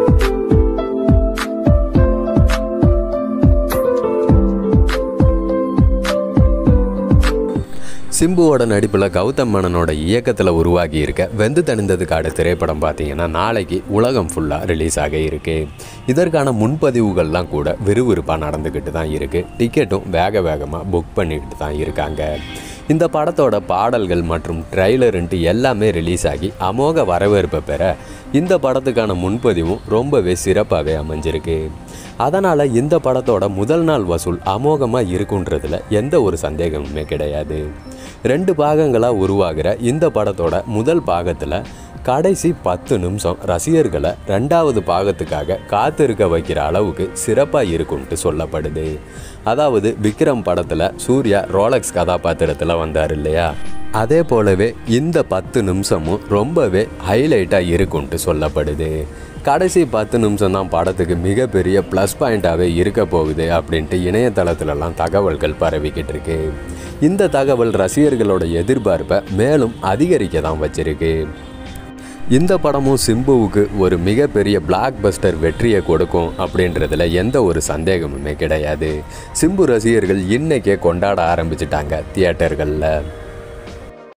சிம்புவோட நடிப்பில் கௌதம் மேனனோட இயக்கத்தில் உருவாகி இருக்க வெந்து தணிந்தது காடு திரைப்படம் பார்த்தீங்கன்னா நாளைக்கு உலகம் ஃபுல்லாக ரிலீஸ் ஆக இருக்குது. இதற்கான முன்பதிவுகள்லாம் கூட விறுவிறுப்பாக நடந்துக்கிட்டு தான் இருக்குது. டிக்கெட்டும் வேகமாக புக் பண்ணிக்கிட்டு தான் இருக்காங்க. இந்த படத்தோட பாடல்கள் மற்றும் ட்ரெய்லருன்ட்டு எல்லாமே ரிலீஸ் ஆகி அமோக வரவேற்பை பெற இந்த படத்துக்கான முன்பதிவும் ரொம்பவே சிறப்பாகவே அமைஞ்சிருக்கு. அதனால் இந்த படத்தோட முதல் நாள் வசூல் அமோகமாக இருக்குன்றதுல எந்த ஒரு சந்தேகமுமே கிடையாது. 2 பாகங்களாக உருவாகிற இந்த படத்தோட முதல் பாகத்தில் கடைசி 10 நிமிஷம் ரசிகர்களை 2வது பாகத்துக்காக காத்திருக்க வைக்கிற அளவுக்கு சிறப்பாக இருக்கும்ட்டு சொல்லப்படுது. அதாவது விக்ரம் படத்தில் சூர்யா ரோலக்ஸ் கதாபாத்திரத்தில் வந்தார் இல்லையா, அதே போலவே இந்த 10 நிமிஷமும் ரொம்பவே ஹைலைட்டாக இருக்கும்ட்டு சொல்லப்படுது. கடைசி 10 நிமிஷம் தான் படத்துக்கு மிகப்பெரிய ப்ளஸ் பாயிண்ட்டாகவே இருக்க போகுது அப்படின்ட்டு இணையதளத்திலலாம் தகவல்கள் பரவிக்கிட்டு இருக்கு. இந்த தகவல் ரசிகர்களோட எதிர்பார்ப்பை மேலும் அதிகரிக்க தான் வச்சிருக்கு. இந்த படமும் சிம்புவுக்கு ஒரு மிகப்பெரிய பிளாக் பஸ்டர் வெற்றியை கொடுக்கும் அப்படின்றதுல எந்த ஒரு சந்தேகமுமே கிடையாது. சிம்பு ரசிகர்கள் இன்னைக்கே கொண்டாட ஆரம்பிச்சிட்டாங்க தியேட்டர்களில்.